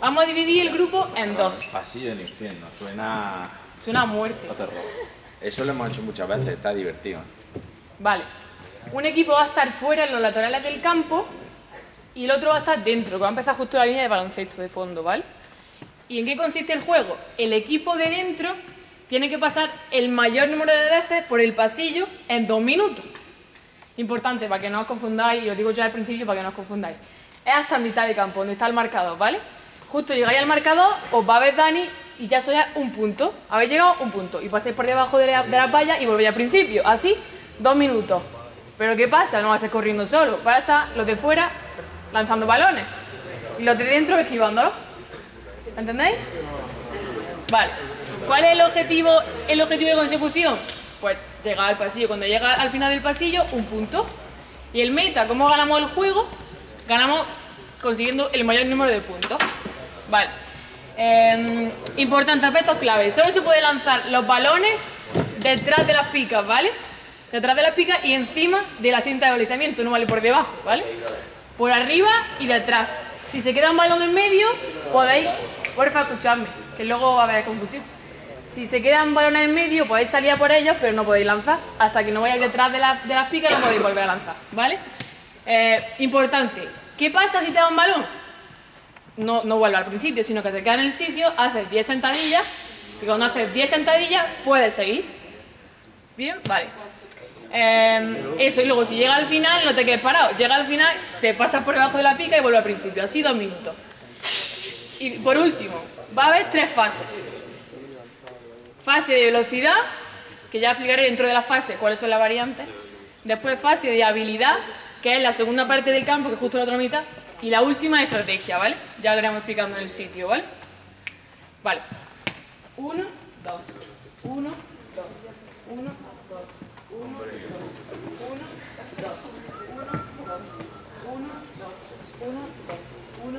Vamos a dividir el grupo en dos. Pasillo del infierno, suena A muerte. a terror. Eso lo hemos hecho muchas veces, está divertido. Vale. Un equipo va a estar fuera en los laterales del campo y el otro va a estar dentro, que va a empezar justo la línea de baloncesto de fondo, ¿vale? ¿Y en qué consiste el juego? El equipo de dentro tiene que pasar el mayor número de veces por el pasillo en 2 minutos. Importante, para que no os confundáis, y os digo ya al principio para que no os confundáis. Es hasta mitad de campo, donde está el marcador, ¿vale? Justo llegáis al marcador, os va a ver Dani y ya sois un punto. Habéis llegado un punto y pasáis por debajo de las vallas y volvéis al principio. Así, 2 minutos. Pero ¿qué pasa? No va a ser corriendo solo. Para estar los de fuera lanzando balones y los de dentro esquivándolos. ¿Entendéis? Vale. ¿Cuál es el objetivo de consecución? Pues llegar al pasillo. Cuando llega al final del pasillo, un punto. Y el meta, ¿cómo ganamos el juego? Ganamos consiguiendo el mayor número de puntos. Vale. Importante, aspectos clave. Solo se puede lanzar los balones detrás de las picas, ¿vale? Detrás de las picas y encima de la cinta de deslizamiento, no vale por debajo, ¿vale? Por arriba y detrás. Si se queda un balón en medio, podéis, porfa, escuchadme, que luego va a haber confusión. Si se quedan balones en medio, podéis salir a por ellos, pero no podéis lanzar. Hasta que no vayáis detrás de las picas, no podéis volver a lanzar, ¿vale? Importante, ¿qué pasa si te da un balón? No vuelve al principio, sino que te queda en el sitio, haces 10 sentadillas, y cuando haces 10 sentadillas, puedes seguir. ¿Bien? Vale. Eso, y luego si llega al final, no te quedes parado. Llega al final, te pasas por debajo de la pica y vuelve al principio. Así 2 minutos. Y por último, va a haber 3 fases. Fase de velocidad, que ya explicaré dentro de la fase cuáles son las variantes. Después fase de habilidad, que es la segunda parte del campo, que es justo la otra mitad. Y la última es estrategia, ¿vale? Ya lo iremos explicando en el sitio, ¿vale? Vale. 1, 2, 1, 2, 1, 2, 1, 2, 1, 2, 1, 2, 1, 2, 1, 2, 1,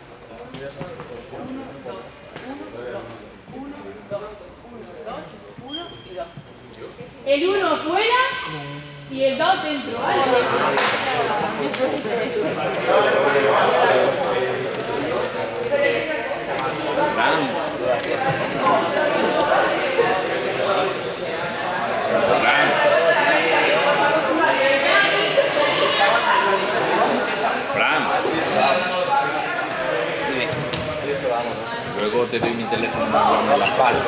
2 y 2. El 1 fuera y el 2 dentro, ¿vale? Luego te doy mi teléfono en la falda.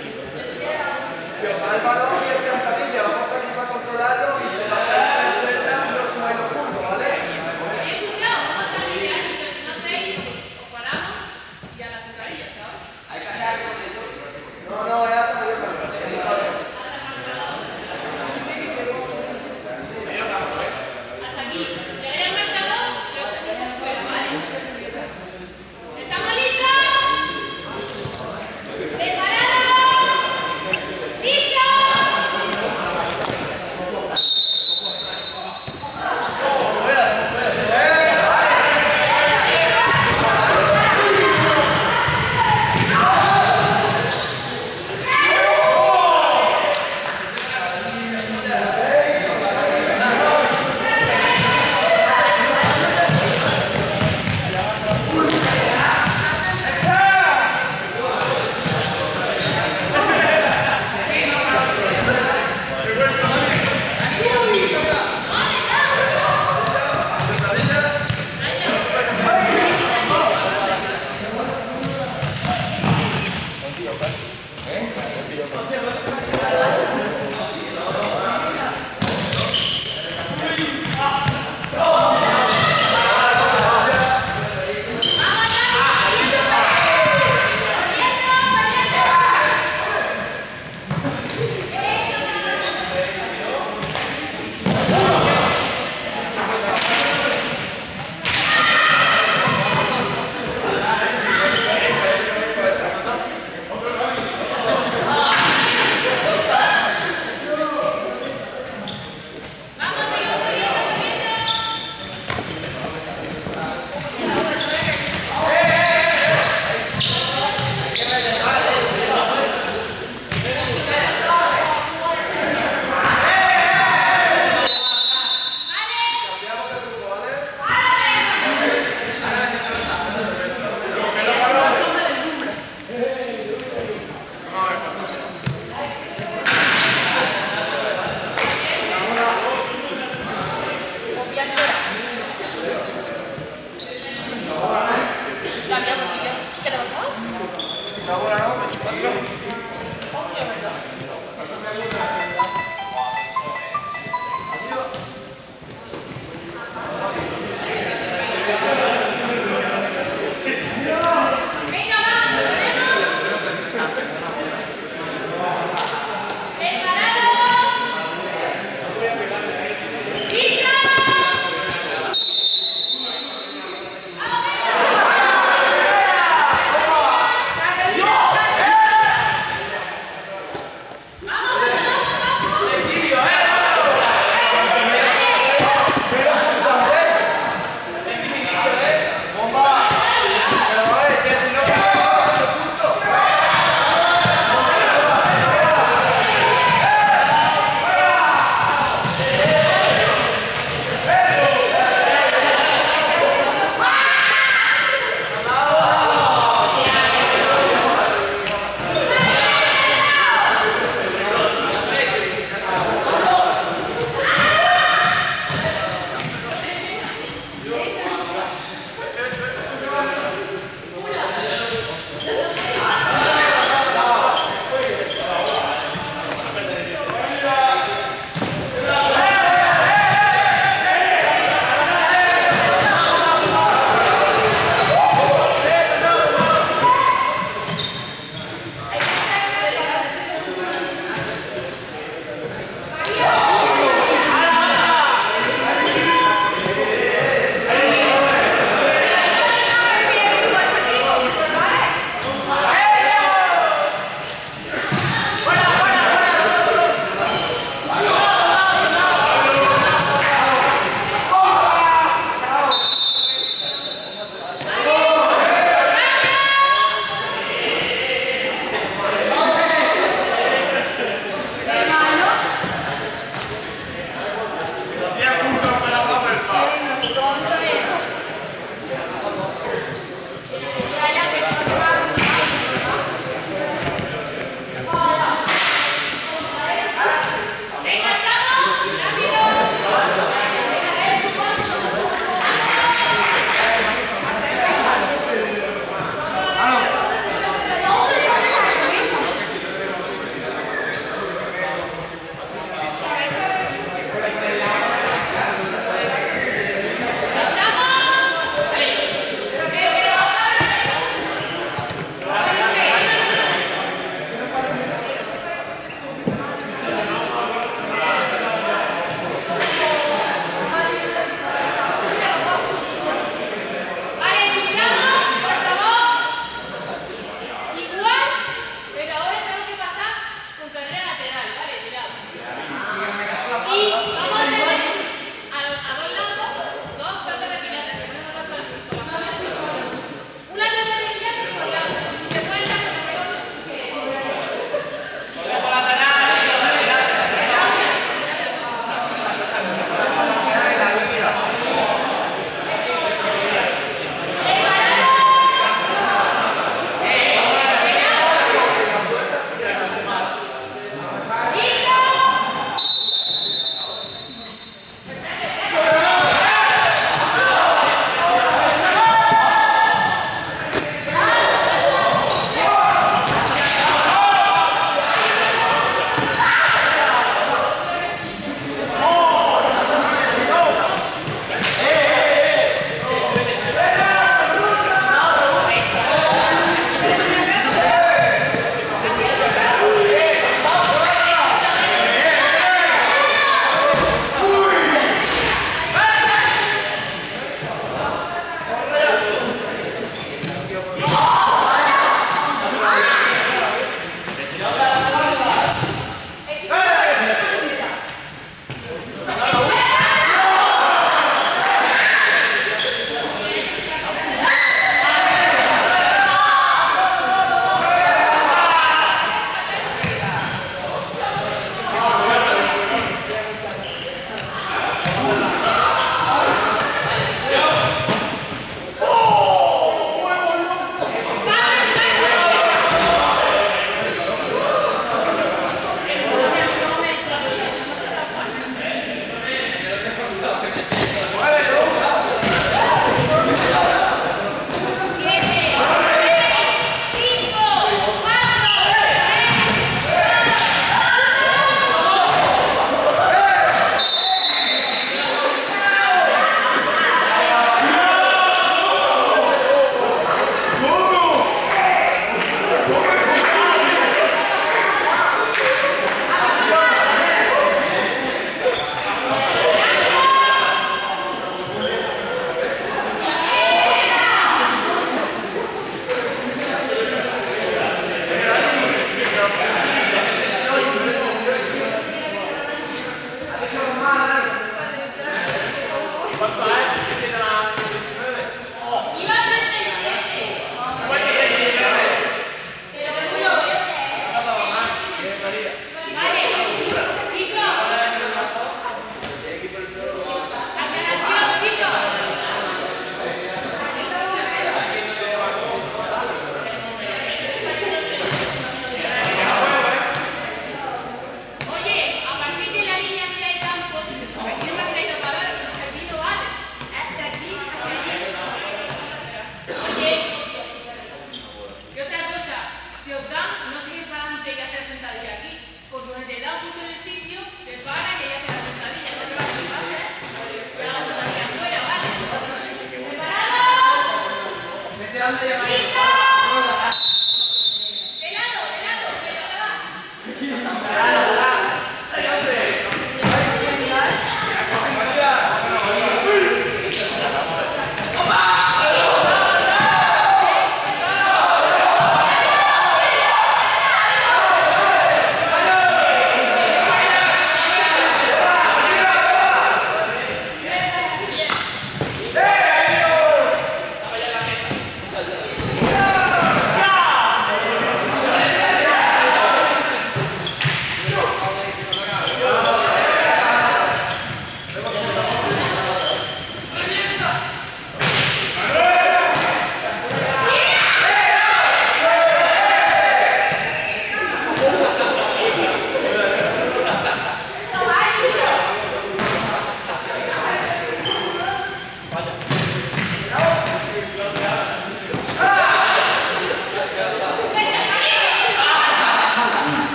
Si os va el balón y es sentadilla, vamos aquí para controlarlo y se pasáis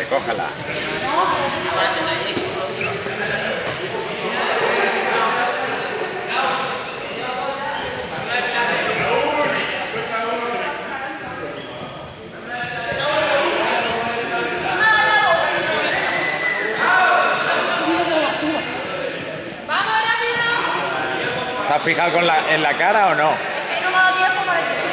recójala. ¿Te has fijado en la cara o no? Es que no me ha dado tiempo para decir.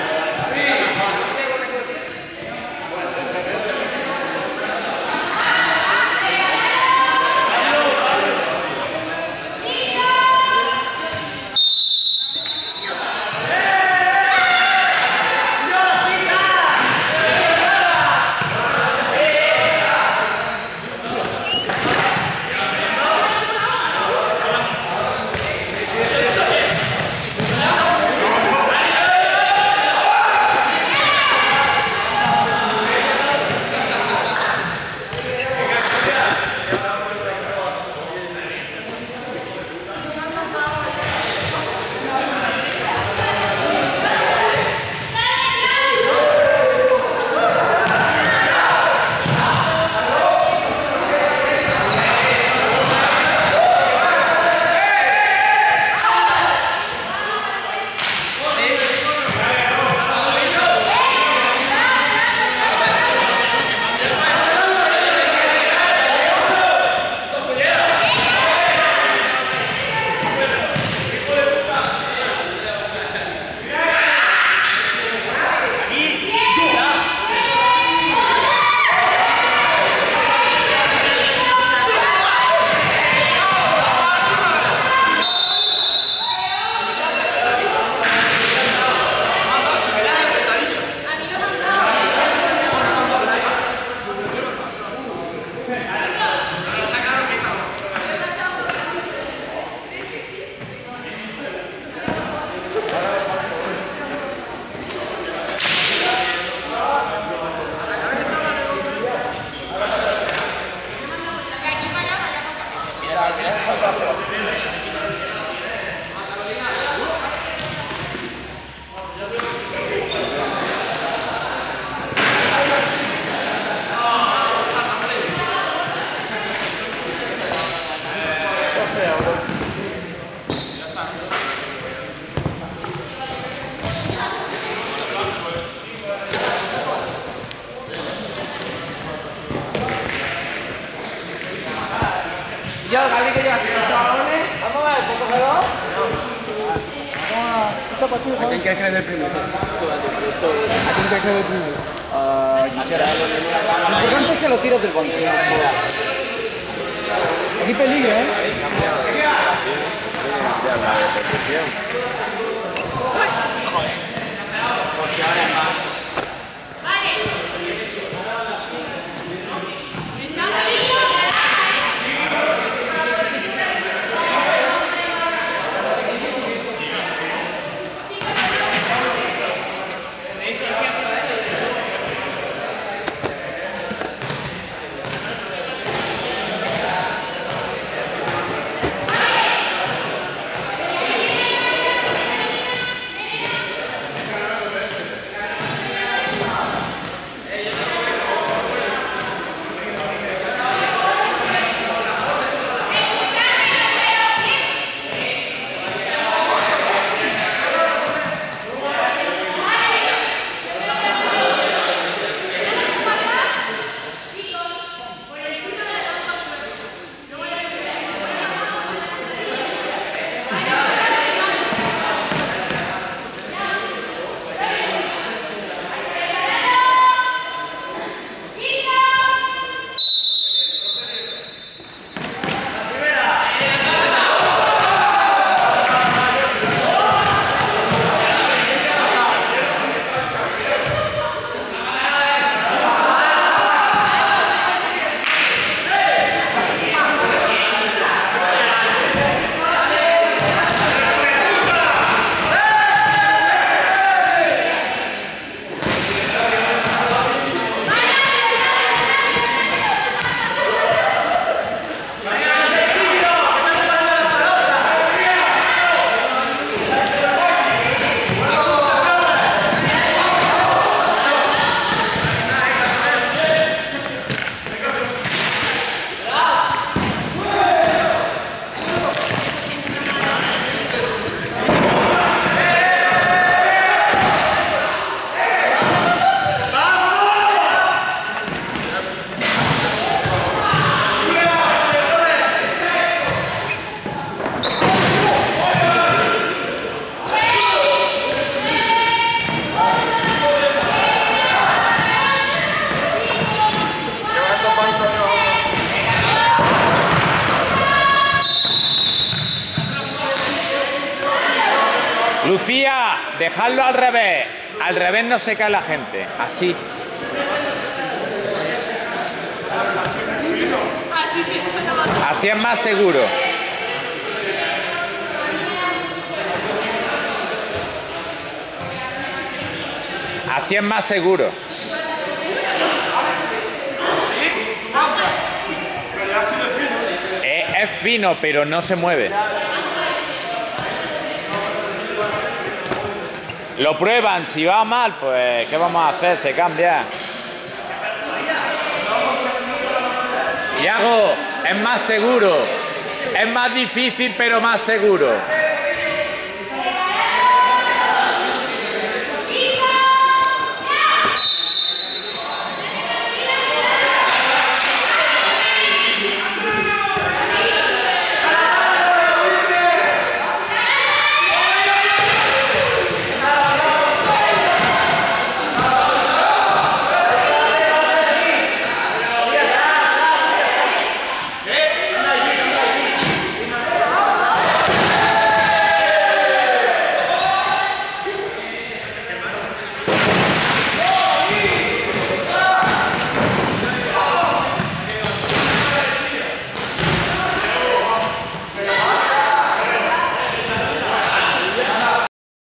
Yo, Gaby, que llevas los balones. Vamos a ver, ¿poco gelado? ¿A quién quieres que le dé el primero? ¿A quién quieres que le dé el primero? Lo importante es que lo tires del banco. Aquí peligro, ¿eh? dejadlo al revés. Al revés no se cae la gente. Así. Así es más seguro. Así es más seguro. Es fino, pero no se mueve. Lo prueban, si va mal, pues ¿qué vamos a hacer? Se cambia. Iago, es más seguro. Es más difícil, pero más seguro.